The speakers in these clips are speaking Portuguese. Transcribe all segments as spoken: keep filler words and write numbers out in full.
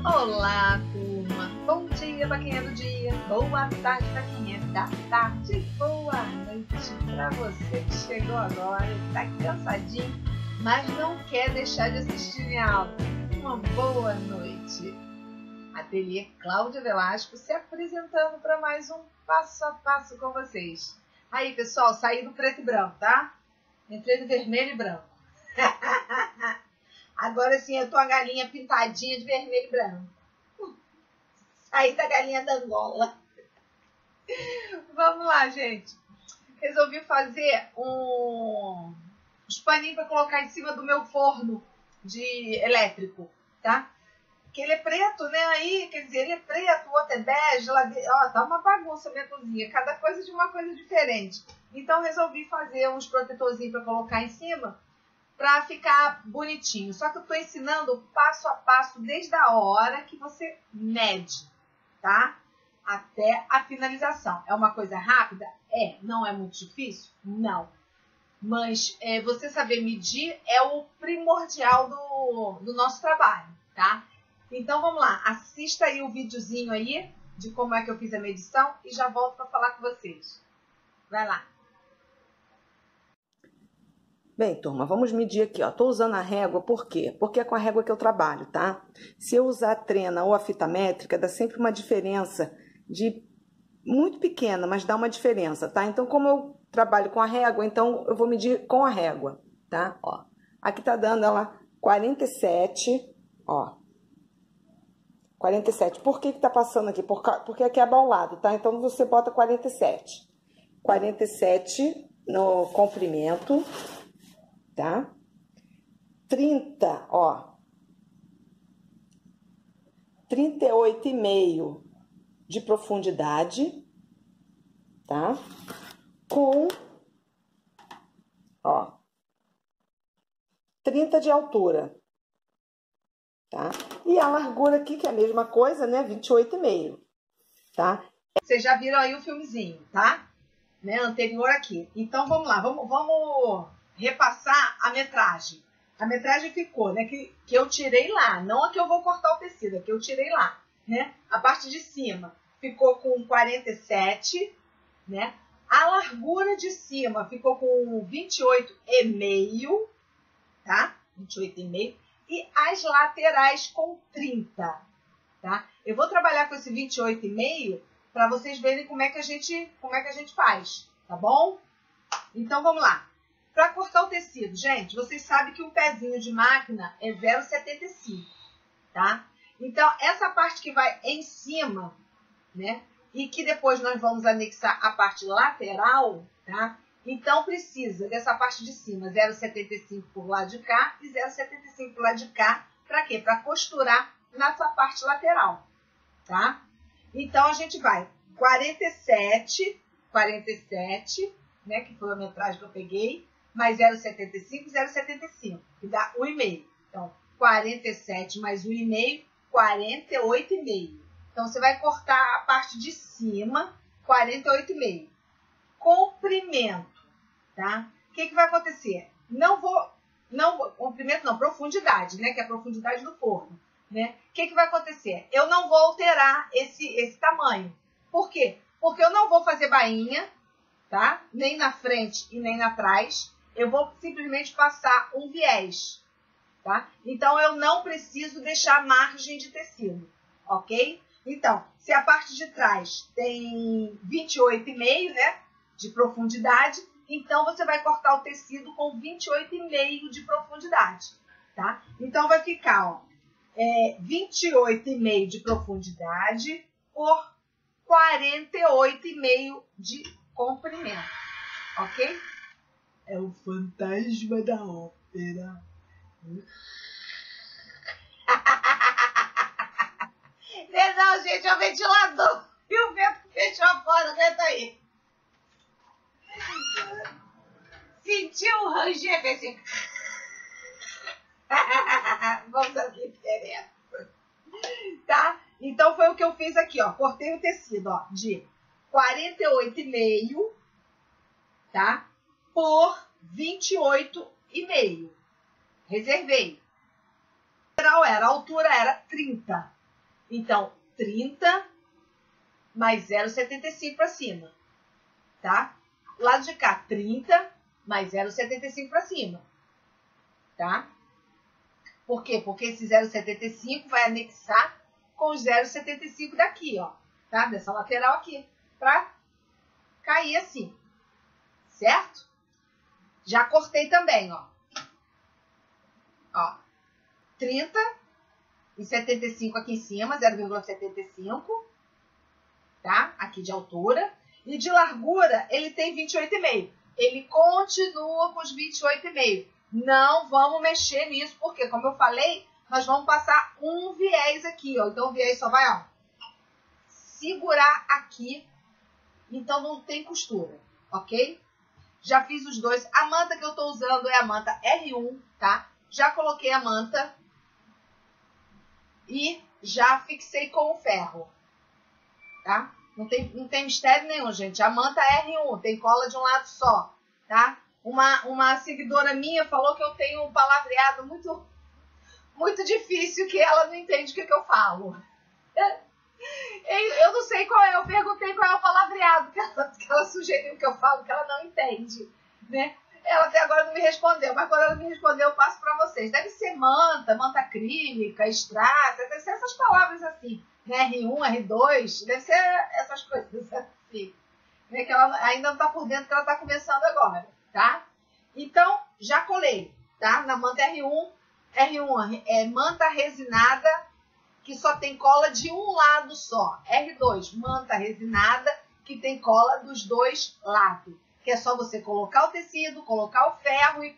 Olá, turma! Bom dia para quem é do dia, boa tarde para quem é da tarde, boa noite para você que chegou agora e está cansadinho, mas não quer deixar de assistir minha aula. Uma boa noite! Ateliê Cláudia Velasco se apresentando para mais um passo a passo com vocês. Aí, pessoal, saí do preto e branco, tá? Entrei no vermelho e branco. Agora sim, eu tô a galinha pintadinha de vermelho e branco. Saí da galinha da Angola. Vamos lá, gente. Resolvi fazer um... uns paninhos para colocar em cima do meu forno de elétrico, tá? Que ele é preto, né? Aí, quer dizer, ele é preto, o outro é bege, lá de... ó, tá uma bagunça a minha cozinha, cada coisa de uma coisa diferente. Então, resolvi fazer uns protetorzinhos para colocar em cima, para ficar bonitinho. Só que eu tô ensinando passo a passo, desde a hora que você mede, tá? Até a finalização. É uma coisa rápida? É. Não é muito difícil? Não. Mas é, você saber medir é o primordial do, do nosso trabalho, tá? Então, vamos lá. Assista aí o videozinho aí de como é que eu fiz a medição e já volto para falar com vocês. Vai lá. Bem, turma, vamos medir aqui, ó. Tô usando a régua, por quê? Porque é com a régua que eu trabalho, tá? Se eu usar a trena ou a fita métrica, dá sempre uma diferença de muito pequena, mas dá uma diferença, tá? Então, como eu trabalho com a régua, então eu vou medir com a régua, tá? Ó, aqui tá dando ela quarenta e sete, ó. quarenta e sete. Por que que tá passando aqui? Porque aqui é abaulado, tá? Então, você bota quarenta e sete. quarenta e sete no comprimento, tá? trinta, ó. trinta e oito e meio de profundidade, tá? Com, ó, trinta de altura, tá? E a largura aqui, que é a mesma coisa, né? vinte e oito e meio, tá? Vocês já viram aí o filmezinho, tá? Né? Anterior aqui. Então, vamos lá. Vamos, vamos repassar a metragem. A metragem ficou, né? Que, que eu tirei lá. Não a que eu vou cortar o tecido, a que eu tirei lá, né? A parte de cima ficou com quarenta e sete, né? A largura de cima ficou com vinte e oito e meio, tá? vinte e oito e meio. E as laterais com trinta, tá? Eu vou trabalhar com esse vinte e oito e meio para vocês verem como é que a gente, como é que a gente faz, tá bom? Então, vamos lá. Para cortar o tecido, gente, vocês sabem que um pezinho de máquina é zero vírgula setenta e cinco, tá? Então, essa parte que vai em cima, né? E que depois nós vamos anexar a parte lateral, tá? Então, precisa dessa parte de cima, zero vírgula setenta e cinco por lado de cá e zero vírgula setenta e cinco por lado de cá. Para quê? Para costurar nessa parte lateral, tá? Então, a gente vai quarenta e sete, quarenta e sete, né? Que foi a metragem que eu peguei, mais zero vírgula setenta e cinco, zero vírgula setenta e cinco, que dá um e meio. Então, quarenta e sete mais um e meio, quarenta e oito e meio. Então, você vai cortar a parte de cima, quarenta e oito e meio. Comprimento, tá? O que que vai acontecer? Não vou, não vou, comprimento não, profundidade, né? Que é a profundidade do forno, né? O que que vai acontecer? Eu não vou alterar esse, esse tamanho. Por quê? Porque eu não vou fazer bainha, tá? Nem na frente e nem atrás. Eu vou simplesmente passar um viés, tá? Então, eu não preciso deixar margem de tecido, ok? Então, se a parte de trás tem vinte e oito e meio, né? De profundidade, então você vai cortar o tecido com vinte e oito e meio de profundidade, tá? Então, vai ficar, ó, é, vinte e oito e meio de profundidade por quarenta e oito e meio de comprimento, ok? É o fantasma da ópera. Não, gente, é o ventilador. E o vento fechou a porta, aguenta aí. Sentiu o ranger, fez assim. Vamos aqui direto. Tá? Então, foi o que eu fiz aqui, ó. Cortei o tecido, ó, de quarenta e oito e meio, tá? Por vinte e oito e meio. Reservei. A altura era trinta, Então, trinta mais zero vírgula setenta e cinco para cima, tá? Lado de cá, trinta mais zero vírgula setenta e cinco para cima, tá? Por quê? Porque esse zero vírgula setenta e cinco vai anexar com os zero vírgula setenta e cinco daqui, ó, tá? Dessa lateral aqui, para cair assim, certo? Já cortei também, ó. Ó, trinta e setenta e cinco aqui em cima, zero vírgula setenta e cinco, tá? Aqui de altura. E de largura, ele tem vinte e oito vírgula cinco. Ele continua com os vinte e oito vírgula cinco. Não vamos mexer nisso, porque, como eu falei, nós vamos passar um viés aqui, ó. Então, o viés só vai, ó, segurar aqui. Então, não tem costura, ok? Já fiz os dois. A manta que eu tô usando é a manta R um, tá? Já coloquei a manta e já fixei com o ferro, tá? Não tem, não tem mistério nenhum, gente. A manta R um tem cola de um lado só, tá? Uma, uma seguidora minha falou que eu tenho um palavreado muito, muito difícil, que ela não entende o que, que eu falo. Eu não sei qual é, eu perguntei qual é o palavreado que ela, que ela sugeriu que eu falo, que ela não entende, né? Ela até agora não me respondeu, mas quando ela me respondeu, eu passo para vocês. Deve ser manta, manta acrílica, extrato, deve ser essas palavras assim, né? R um, R dois, deve ser essas coisas assim, né? Que ela ainda não está por dentro, que ela está começando agora, tá? Então, já colei, tá? Na manta R um, R um é manta resinada, que só tem cola de um lado só. R dois, manta resinada, que tem cola dos dois lados. Que é só você colocar o tecido, colocar o ferro e...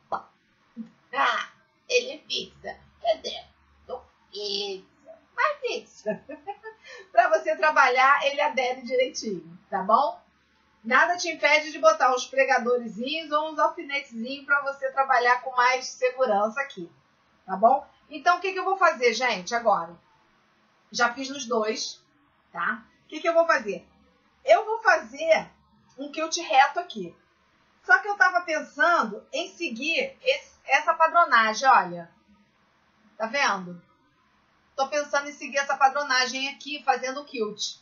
Ah, ele fixa. Cadê? Não fixa. Mas fixa. Para você trabalhar, ele adere direitinho, tá bom? Nada te impede de botar uns pregadorzinhos ou uns alfinetezinhos para você trabalhar com mais segurança aqui, tá bom? Então, o que, que eu vou fazer, gente, agora? Já fiz nos dois, tá? O que, que eu vou fazer? Eu vou fazer um quilt reto aqui. Só que eu tava pensando em seguir esse, essa padronagem, olha. Tá vendo? Tô pensando em seguir essa padronagem aqui, fazendo o quilt.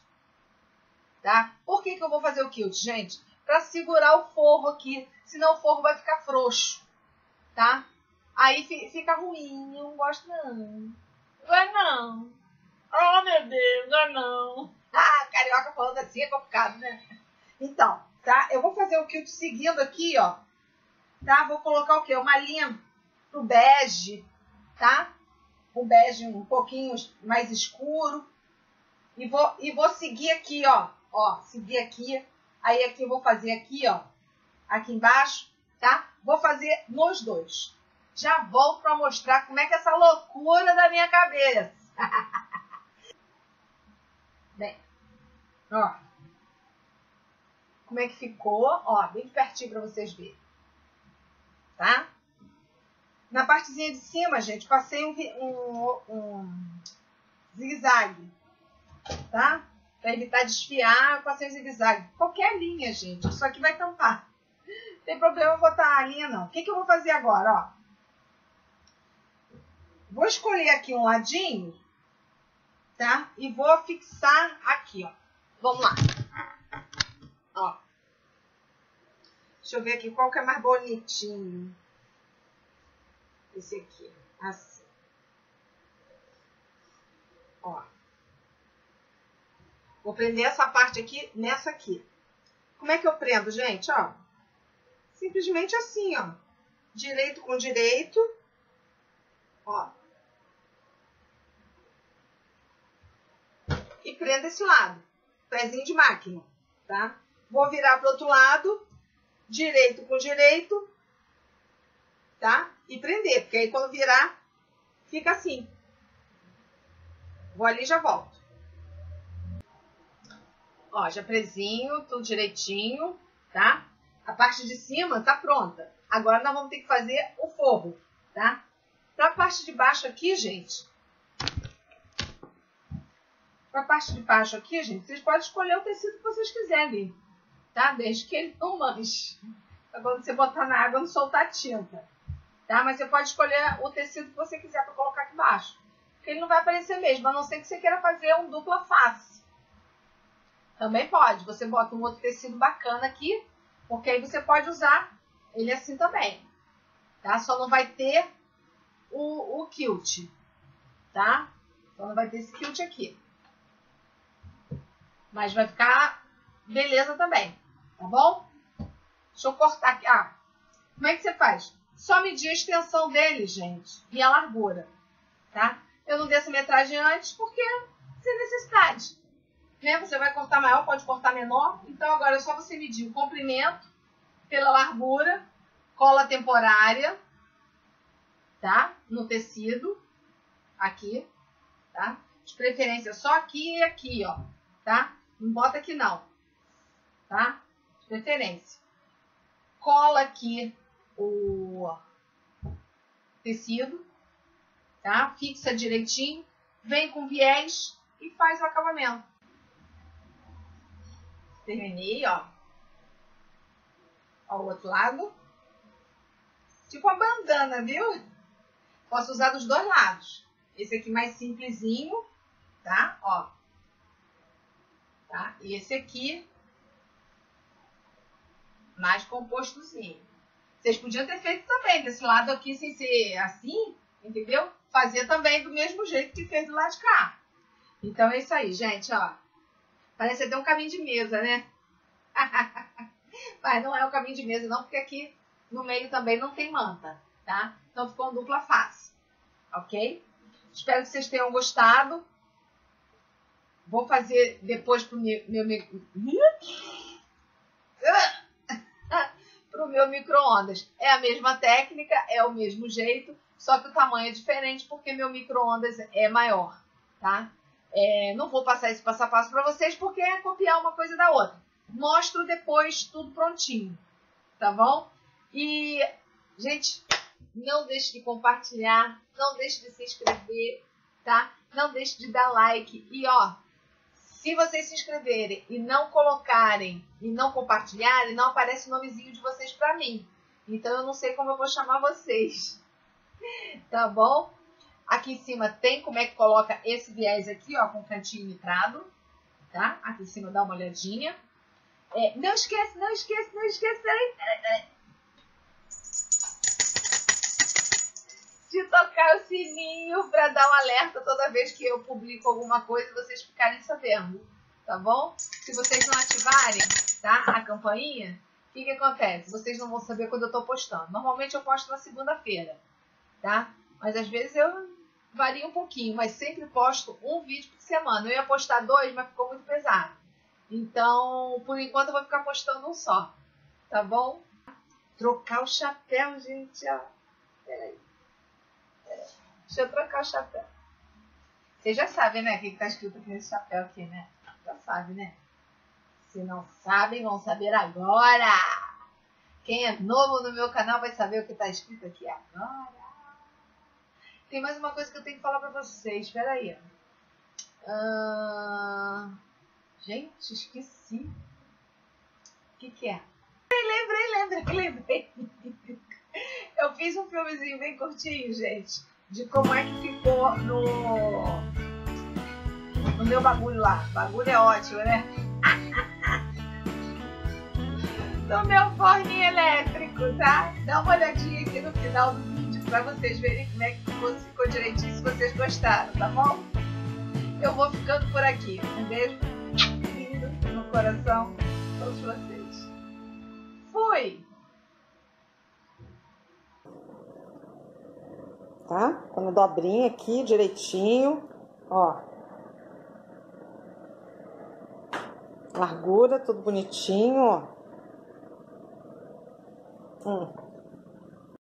Tá? Por que, que eu vou fazer o quilt, gente? Pra segurar o forro aqui, senão o forro vai ficar frouxo, tá? Aí fica ruim, eu não gosto não. Não é não. Oh, meu Deus, não é não. Ah, carioca falando assim é complicado, né? Então, tá? Eu vou fazer o quilt seguindo aqui, ó. Tá? Vou colocar o quê? Uma linha pro bege, tá? Um bege um pouquinho mais escuro. E vou, e vou seguir aqui, ó. Ó, seguir aqui. Aí aqui eu vou fazer aqui, ó. Aqui embaixo, tá? Vou fazer nos dois. Já volto para mostrar como é que é essa loucura da minha cabeça. Bem, ó. Como é que ficou? Ó, bem pertinho para vocês verem. Tá? Na partezinha de cima, gente, passei um, um, um zigue-zague. Tá? Para evitar desfiar, eu passei um zigue-zague. Qualquer linha, gente. Isso aqui vai tampar. Não tem problema botar a linha, não. O que, que eu vou fazer agora, ó? Vou escolher aqui um ladinho, tá? E vou fixar aqui, ó. Vamos lá. Ó. Deixa eu ver aqui qual que é mais bonitinho. Esse aqui. Assim. Ó. Vou prender essa parte aqui nessa aqui. Como é que eu prendo, gente? Ó. Simplesmente assim, ó. Direito com direito. Ó. E prendo esse lado. Pezinho de máquina, tá? Vou virar pro outro lado. Direito com direito. Tá? E prender, porque aí quando virar, fica assim. Vou ali e já volto. Ó, já presinho, tudo direitinho, tá? A parte de cima tá pronta. Agora nós vamos ter que fazer o forro, tá? Pra parte de baixo aqui, gente. Pra parte de baixo aqui, gente, vocês podem escolher o tecido que vocês quiserem, tá? Desde que ele não manche. Pra quando você botar na água, não soltar tinta. Tá? Mas você pode escolher o tecido que você quiser para colocar aqui embaixo. porque ele não vai aparecer mesmo, a não ser que você queira fazer um dupla face. Também pode, você bota um outro tecido bacana aqui, porque aí você pode usar ele assim também, tá? Só não vai ter o, o quilt, tá? Só não vai ter esse quilt aqui. Mas vai ficar beleza também, tá bom? Deixa eu cortar aqui. Ah, como é que você faz? Só medir a extensão dele, gente, e a largura, tá? Eu não dei essa metragem antes porque sem necessidade, né? Você vai cortar maior, pode cortar menor. Então agora é só você medir o comprimento pela largura, cola temporária, tá? No tecido, aqui, tá? De preferência só aqui e aqui, ó, tá? Não bota aqui não, tá? De preferência. Cola aqui o tecido, tá? Fixa direitinho, vem com viés e faz o acabamento. Terminei, ó. Ó o outro lado. Tipo uma bandana, viu? Posso usar dos dois lados. Esse aqui mais simplesinho, tá? Ó. Tá? E esse aqui mais compostozinho. Vocês podiam ter feito também desse lado aqui sem ser assim, entendeu? Fazer também do mesmo jeito que fez do lado de cá. Então é isso aí, gente, ó. Parece até um caminho de mesa, né? Mas não é um caminho de mesa não, porque aqui no meio também não tem manta, tá? Então ficou um dupla face, ok? Espero que vocês tenham gostado. Vou fazer depois pro meu, meu, pro meu micro-ondas. É a mesma técnica, é o mesmo jeito, só que o tamanho é diferente porque meu micro-ondas é maior, tá? É, não vou passar esse passo a passo para vocês porque é copiar uma coisa da outra. Mostro depois tudo prontinho, tá bom? E, gente, não deixe de compartilhar, não deixe de se inscrever, tá? Não deixe de dar like. E, ó, se vocês se inscreverem e não colocarem e não compartilharem, não aparece o nomezinho de vocês para mim. Então, eu não sei como eu vou chamar vocês, tá bom? Aqui em cima tem como é que coloca esse viés aqui, ó, com cantinho mitrado, tá? Aqui em cima dá uma olhadinha. É, não esquece, não esquece, não esquece, peraí, peraí, peraí. De tocar o sininho para dar um alerta toda vez que eu publico alguma coisa e vocês ficarem sabendo, tá bom? Se vocês não ativarem, tá, a campainha, o que que acontece? Vocês não vão saber quando eu tô postando. Normalmente eu posto na segunda-feira, tá? Mas às vezes eu vario um pouquinho, mas sempre posto um vídeo por semana. Eu ia postar dois, mas ficou muito pesado. Então, por enquanto eu vou ficar postando um só, tá bom? Trocar o chapéu, gente, ó. Peraí. Deixa eu trocar o chapéu. Vocês já sabem, né? O que está escrito aqui nesse chapéu aqui, né? Já sabem, né? Se não sabem, vão saber agora. Quem é novo no meu canal vai saber o que está escrito aqui agora. Tem mais uma coisa que eu tenho que falar para vocês. Espera aí. Uh... Gente, esqueci. O que que é? Lembrei, lembrei, lembrei. Eu fiz um filmezinho bem curtinho, gente, de como é que ficou no, no meu bagulho lá. O bagulho é ótimo, né? No meu forninho elétrico, tá? Dá uma olhadinha aqui no final do vídeo pra vocês verem como é que ficou, se ficou direitinho, se vocês gostaram, tá bom? Eu vou ficando por aqui. Um beijo lindo no coração de todos vocês. Fui! Tá? Quando dobrinha aqui direitinho, ó. Largura, tudo bonitinho, ó. Hum.